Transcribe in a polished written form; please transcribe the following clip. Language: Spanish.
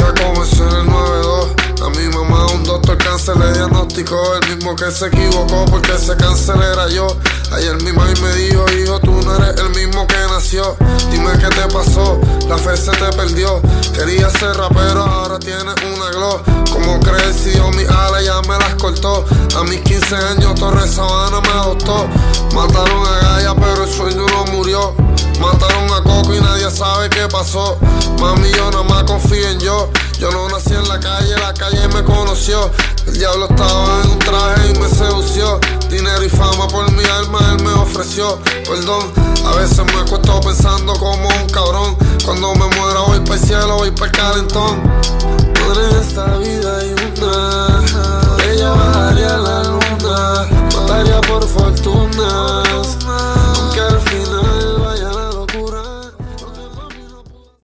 vida comenzó en el 92. A mi mamá un doctor cáncer le diagnosticó, el mismo que se equivocó porque ese cáncer era yo. Ayer mi mami me dijo, hijo, tú no eres el mismo que nació. Dime qué te pasó, la fe se te perdió. Quería ser rapero, ahora tienes una glow. ¿Cómo crees si yo mis alas ya me las cortó? A mis 15 años Torres Sabana me adoptó. Mataron a Gaia pero el sueño no murió. Mataron a Coco y nadie sabe qué pasó. Mami, yo nada más confío en yo. Yo no nací en la calle me conoció. El diablo estaba en un traje y me sedució. Dinero y fama por mi alma él me ofreció. Perdón, a veces me acuesto pensando como un cabrón. Cuando me muera voy para el cielo, voy para el calentón. Madre, en esta vida hay una, por ella bajaría la luna, mataría por fortuna.